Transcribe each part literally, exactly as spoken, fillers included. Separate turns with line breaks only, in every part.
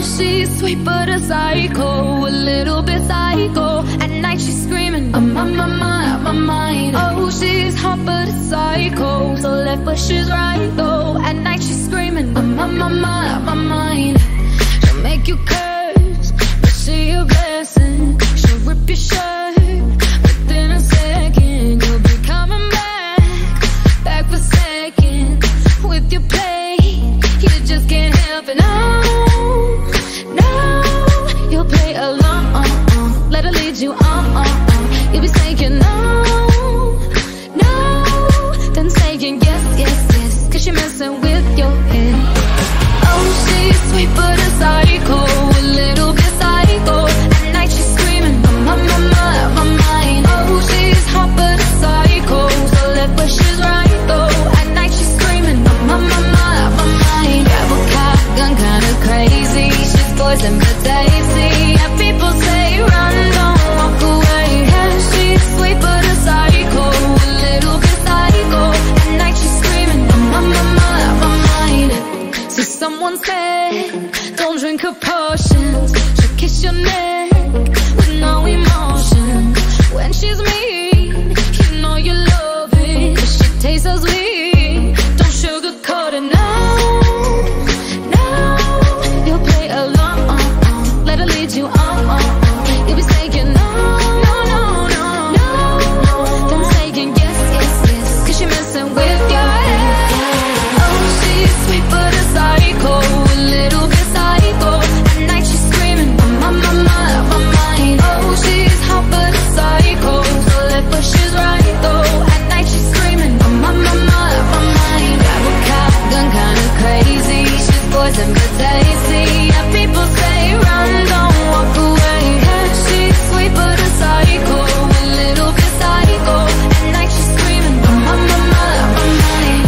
she's sweet but a psycho, a little bit psycho. At night she's screaming, I'm on my mind, on my mind. Oh, she's hot but a psycho, so left but she's right though. At night she's screaming, I'm on my mind, on my mind. She'll make you curse, but she a blessing. She'll rip your shirt within a second. You'll be coming back, back for seconds with your play. You just can't help it, no, no. You'll play along, let her lead you on, on, on. You'll be saying no, no, then saying yes, yes, yes, cause you're messing with your head. Oh, she's sweet but a psycho, a little bit psycho. At night she's screaming, I'm on my mind, my mind. Oh, she's hot but a psycho, so left but she's right though. At night she's screaming, I'm on my mind, my mind. Grab a cop gun, kinda crazy. She's poison but tasty. And people say run, don't walk away. Yeah, she's sweet but a psycho, a little bit psycho. At night she's screaming, I'm on my mind, my mind. See someone said, don't drink her potions. She'll kiss your neck with no emotion. When she's mean, you know you love it, cause she tastes so sweet. Don't sugarcoat it, no, no. You'll play along, let her lead you on, on. You'll be saying no, no, no, no, no. Then saying yes, yes, yes, cause you're messing with your head. Oh, she's sweet but a psycho, a little bit psycho. At night she's screaming, I'm on my mind, my mind. Oh, she's hot but a psycho, so left but she's right though. At night she's screaming, I'm on my mind, my mind. Grab a cop gun, kinda crazy. She's poison but tasty. And people say run, don't walk away. Yeah, she's sweet but a psycho, a little bit psycho. At night she's screaming, I'm on my mind, my mind.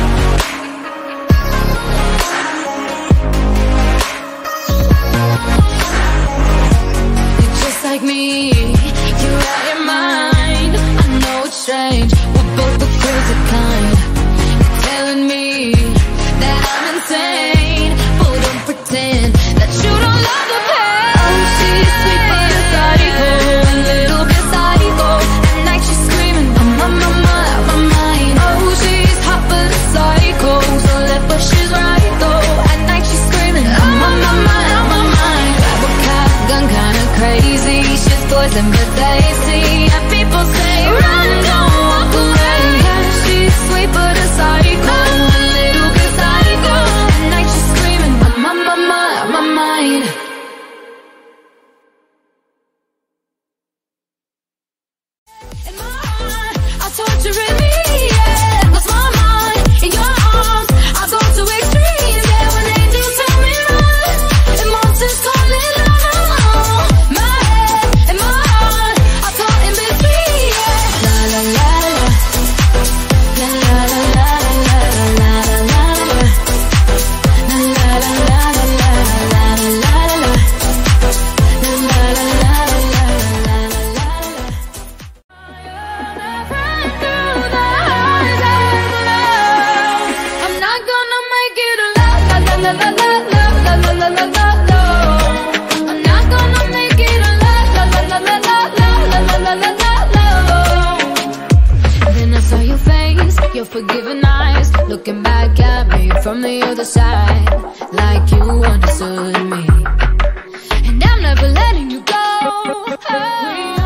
You're just like me, you're out your mind. I know it's strange, we're both the crazy kind. You're telling me that I'm insane, but don't pretend that you don't love the pain. Oh, she's sweet but a psycho, a little bit psycho. At night she's screaming, I'm on my mind, my mind. Oh, she's hot but a psycho, so left but she's right though. At night she's screaming, I'm on my mind, my mind. Grab a cop gun, kinda crazy. She's poison but tasty. And people say run, don't walk away. Yeah, she's sweet but a psycho, a little bit psycho. At night she's screaming, I'm on my mind, my mind. In my heart, I torture it, yeah. Lost my mind in your arms. I go to extremes, yeah. When they do tell me run, emotions calling out. My head and my heart are caught in between, yeah. La la la la, la la la la la la la la la, la la la la la la la la la la, la la la la la la la la. I'm not gonna make it alone. La la la la la la la la la la la. I'm not gonna make it alone. La la la la la la la la la la la. Then I saw your face, your forgiving eyes, looking back at me from the other side, like you understood me. And I'm never letting you go.